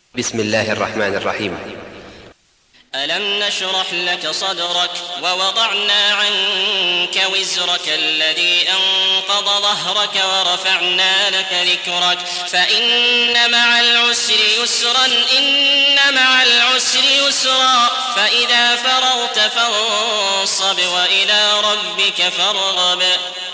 بسم الله الرحمن الرحيم. ألم نشرح لك صدرك ووضعنا عنك وزرك الذي أنقض ظهرك ورفعنا لك ذكرك فإن مع العسر يسرا إن مع العسر يسرا فإذا فرغت فانصب وإلى ربك فارغب.